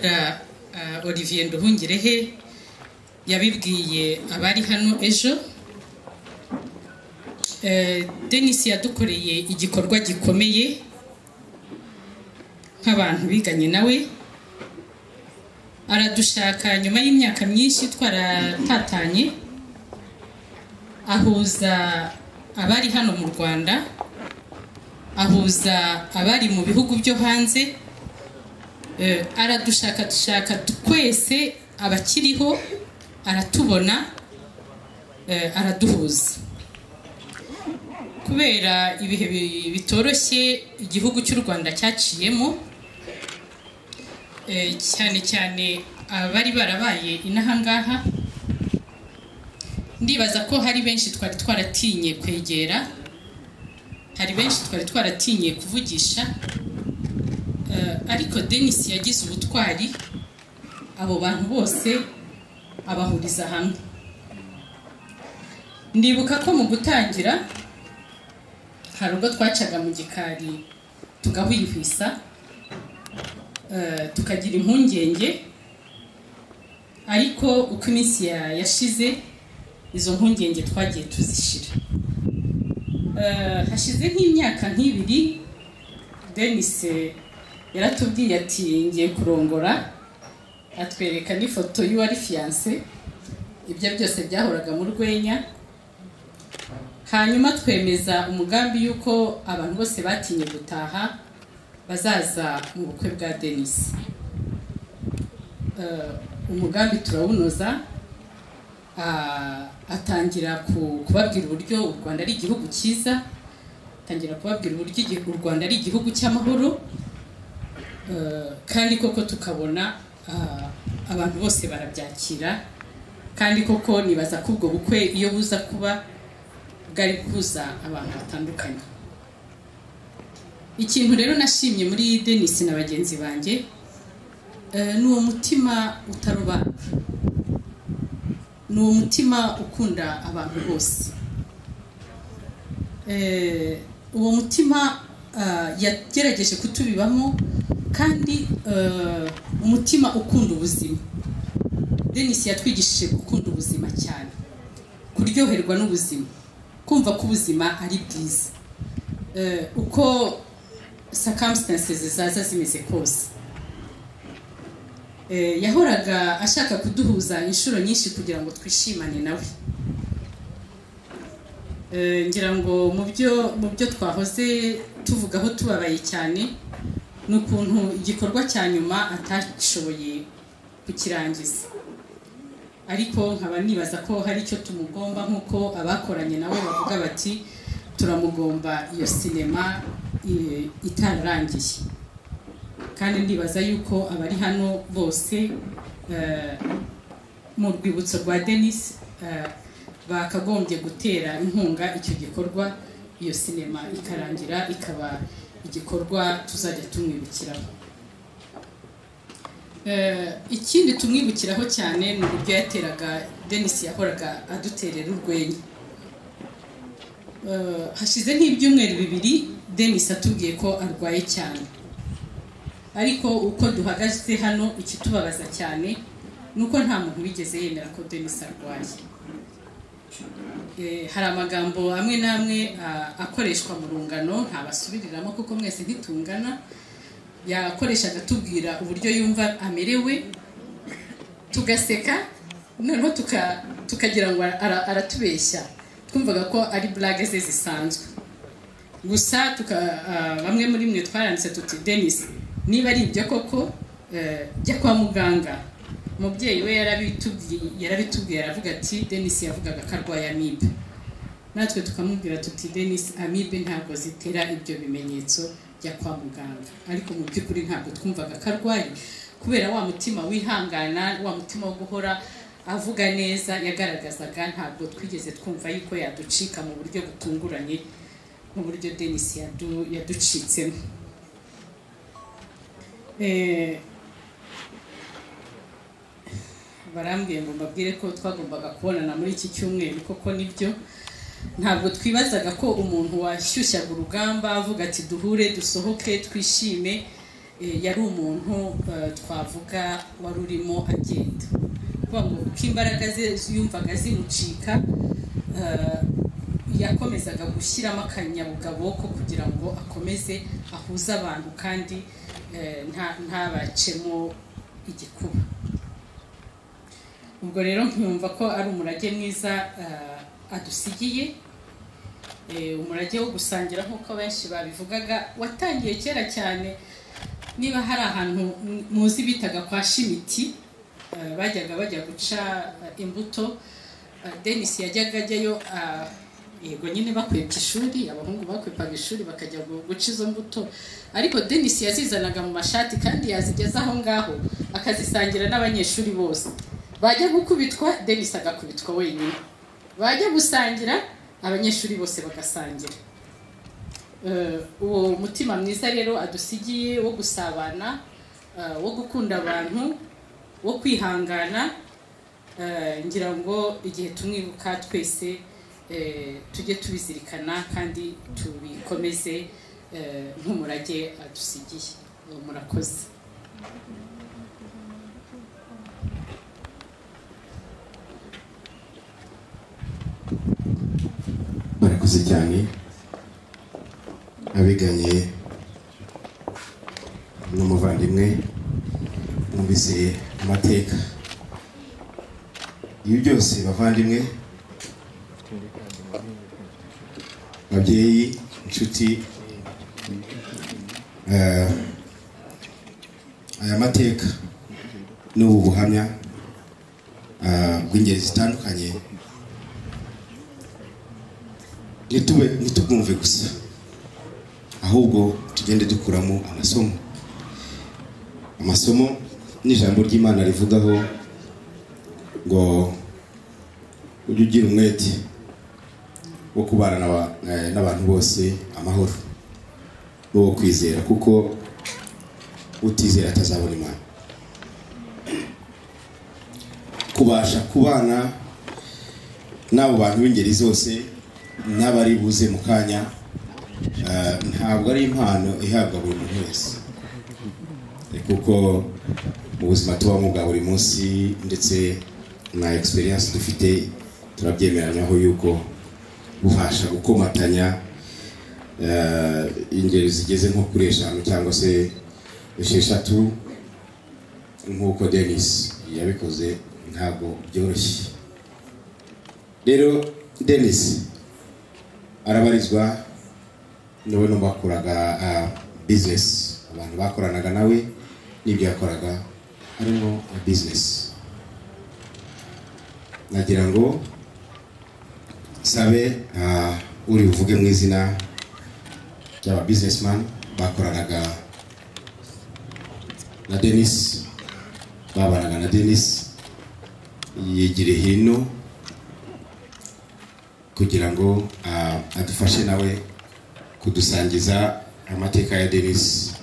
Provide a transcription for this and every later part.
Olivier Nduhungirehe yabibwiye abari hano ejo. Denis yadukoreye igikorwa gikomeye nk'abantu biganye nawe, aradushaka nyuma y'imyaka myinshi twaratatanye, ahuza abari hano mu Rwanda, ahuza abari mu bihugu byo hanze, aradushaka twese abakiriho, aratubona, araduhuza. Kubera ibihe bitoroshye igihugu cy'u Rwanda cyaciyemo, cyane cyane abari barabaye inahangaha, ndibaza ko hari benshi twari twaratinye kwegera, hari benshi twari twaratinye kuvugisha, ariko Denis yagize ubutwari abo bantu bose abahuriza hamwe. Ndibuka ko mu gutangira hari ubwo twacaga mu gikari tugahwihwisa, tukagira impungenge, ariko uko iminsi yashize izo mpungenge twagiye tuzishira. Hashize nk'imyaka nk'ibiri Denis yaratubwiye ati ngiye kurongora, atwereka n'ifoto y'uwari fiancé, ibyo byose byahoraga mu rwenya. Hanyuma twemeza umugambi yuko abantu bose batinye gutaha bazaza mu bukwe bwa Denis. Umugambi turawunoza, atangira kubabwira uburyo u Rwanda ari igihugu cyiza, atangira kubabwira uburyo u Rwanda ari igihugu cy'amahoro, kandi koko tukabona abantu bose barabyakira, kandi koko nibaza ko ubwo bukwe iyo buza kuba bwari kuza abantu batandukanye. Ikintu rero nashimye muri Denis na bagenzi banjye ni uwo mutima utarobanura, ni uwo mutima ukunda abantu bose, uwo mutima yagerageje kutubibamo, kandi umutima ukunda ubuzima. Denis yatwigishije gukunda ubuzima cyane, kuryoherwa n'ubuzima, kumva ko ubuzima ari bwiza, uko circumstances zaza zimeze kose. Yahoraga ashaka kuduhuza inshuro nyinshi kugira ngo twishimane nawe. Ngira ngo mu byo twahoze tuvugaho tubabaye cyane n'ukuntu igikorwa cya nyuma atashoboye kukirangiza, ariko nkaba nibaza ko hari icyo tumugomba, nk'uko abakoranye nawe bavuga bati turamugomba iyo sinema itararangiye. Kandi ndibaza yuko abari hano bose mu rwibutso rwa Denis bakagombye gutera inkunga icyo gikorwa, iyo sinema ikarangira, ikaba igikorwa tuzajya tumwibukiraho. Ikindi tumwibukiraho cyane ni uburyo yateraga, Denis yahoraga aduterera urwenya. Hashize nk'ibyumweru bibiri Denis atubwiye ko arwaye cyane, ariko uko duhagaze hano ikitubabaza cyane nuko nta muntu wigeze yemera ko Denis arwaye. Hari amagambo amwe n'amwe akoreshwa mu rungano, ntabasubiriramo kuko mwese ntitungana, yakoreshaga tubwira uburyo yumva amerewe, tugaseka, noneho tukagira ngo aratubeshya, twumvaga ko ari blague ze zisanzwe. Gusa bamwe muri mwe twaranditse tuti Denis, niba ari ibyo koko jya kwa muganga. Umubyeyi we yarabitubwiye, aravuga ati Denis yavugaga ko arwaye amibe, natwe tukamubwira tuti Denis, amibe ntabwo zitera ibyo bimenyetso, jya kwa muganga. Ariko mu by'ukuri ntabwo twumvaga ko arwaye, kubera wa mutima wihangana, wa mutima wo guhora avuga neza yagaragazaga. Ntabwo twigeze twumva yuko yaducika mu buryo butunguranye, mu buryo Denis yaducitsemo. Barambwiye ngo mbabwire ko twagombaga kubonana muri iki cyumweru, koko nibyo. Ntabwo twibazaga ko umuntu washyushyaga urugamba avuga ati duhure dusohoke twishime yari umuntu twavuga wari urimo agenda kuvuga ngo uko imbaraga ze yumvaga zimucika yakomezaga gushyiramo akanyabugabo ko kugira ngo akomeze ahuze abantu kandi ntabacemo igikuba. Ubwo rero nkumva ko ari umurage mwiza adusigiye, umurage wo gusangira nk'uko benshi babivugaga watangiye kera cyane. Niba hari ahantu muzi bitaga kwa Shimiti bajyaga bajya guca imbuto, Denis yajyaga ajyayo yego nyine bakwepye ishuri, abahungu bakwepaga ishuri bakajya guca izo mbuto, ariko Denis yazizanaga mu mashati kandi yazigeza aho ngaho akazisangira n'abanyeshuri bose. Bajya gukubitwa Denis agakubitwa wenyine, bajya gusangira abanyeshuri bose bagasangira. Uwo mutima mwiza rero adusigiye wo gusabana, wo gukunda abantu, wo kwihangana, ngira ngo igihe tumwibuka twese tujye tubizirikana kandi tubikomeze nk'umurage adusigiye. Murakoze. Murakoze cyane abiganye n'umuvandimwe, mwumvise amateka. Ibi byose bavandimwe, babyeyi, inshuti, aya mateka n'ubu buhamya bw'ingeri zitandukanye ntitubwumve gusa, ahubwo tugende dukuramo amasomo n'ijambo ry'Imana rivugaho ngo ujye ugira umwete wo kubana n'abantu bose amahoro n'uwo kwizera, kuko utizera atazabona Imana. Kubasha kubana n'abo bantu b'ingeri zose n'abari buze mu kanya ntabwo ari impano ihabwa buri muntu wese, kuko mu buzima tubamo bwa buri munsi ndetse na experience dufite turabyemeranyaho yuko bufasha gukomatanya ingeri zigeze nko kuri 5 cyangwa se 6 nk'uko Denis yabikoze ntabwo byoroshye. Rero Denis arabarizwa nawe no bakoraga business, abantu bakoranaga nawe n'ibyo yakoraga harimo business. Nagira ngo sabe uri uvuge mu izina ry'aba businessman bakoranaga na Denis, babanaga na Denis, yigire hino kugira ngo adufashe nawe kudusangiza amateka ya Denis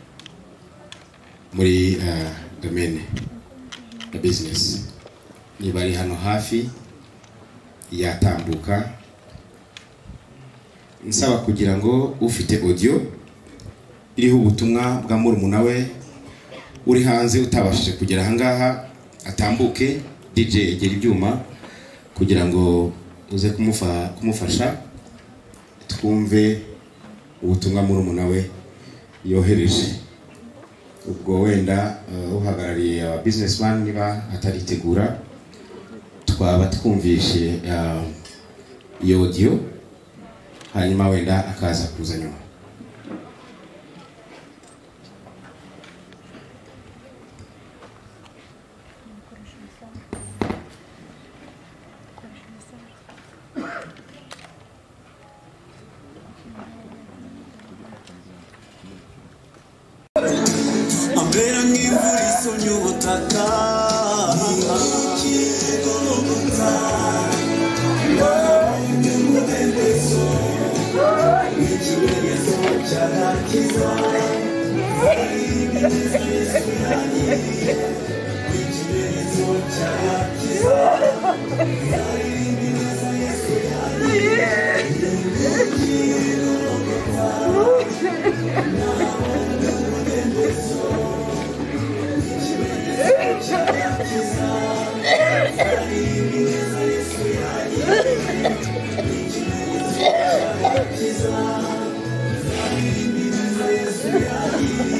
muri domaine ya business. Niba ari hano hafi yatambuka, nsaba kugira ngo ufite audio iriho ubutumwa bwa murumuna we uri hanze utabashije kugera ahangaha atambuke. DJ egera ibyuma kugira ngo uze kumufasha twumve ubutumwa murumuna we yohereje. Ubwo wenda uhagarariye aba businessman niba ataritegura twaba twumvishe iyo audio, hanyuma wenda akaza kuza nyuma. Ambera nk'imvura isonye ubutaka, ikimenyetso cy'agakiza, ikimenyetso cy'agakiza, Yesu Yesu yagiye